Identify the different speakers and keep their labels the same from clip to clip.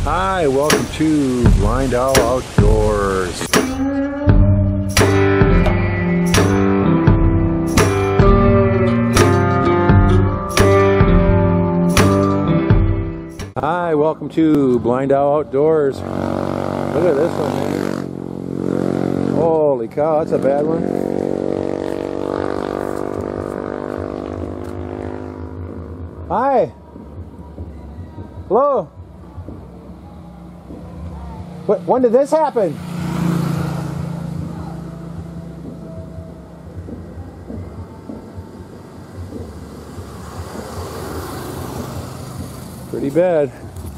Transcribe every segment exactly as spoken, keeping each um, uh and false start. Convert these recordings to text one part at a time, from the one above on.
Speaker 1: Hi, welcome to Blind Owl Outdoors. Hi, welcome to Blind Owl Outdoors. Look at this one, man. Holy cow, that's a bad one. Hi. Hello. What, when did this happen? Pretty bad.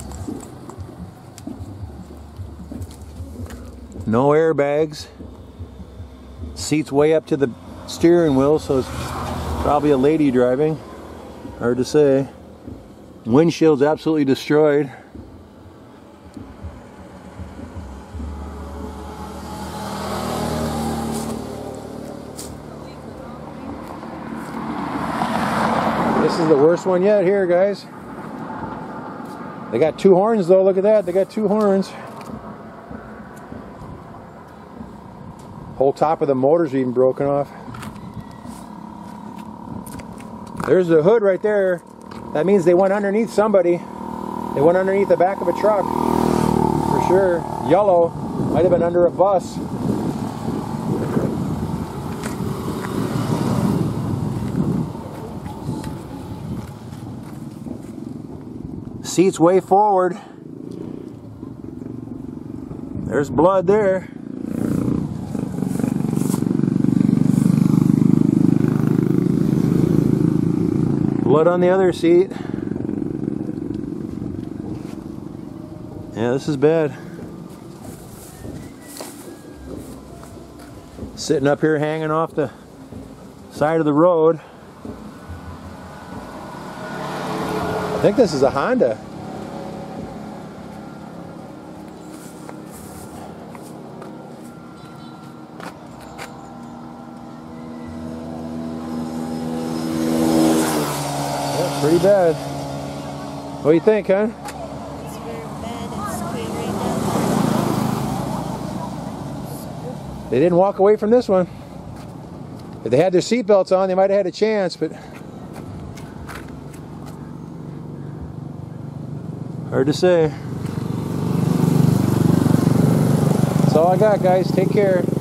Speaker 1: No airbags. Seats way up to the steering wheel, so it's probably a lady driving. Hard to say. Windshield's absolutely destroyed. This is the worst one yet here, guys. They got two horns though, look at that, they got two horns. Whole top of the motor's even broken off. There's the hood right there. That means they went underneath somebody. They went underneath the back of a truck. For sure. Yellow. Might have been under a bus. Seats way forward. There's blood there. Blood on the other seat. Yeah, this is bad. Sitting up here hanging off the side of the road. I think this is a Honda. Yeah, pretty bad. What do you think, huh?
Speaker 2: It's very bad and scary right now.
Speaker 1: They didn't walk away from this one. If they had their seatbelts on, they might have had a chance, but hard to say. That's all I got, guys. Take care.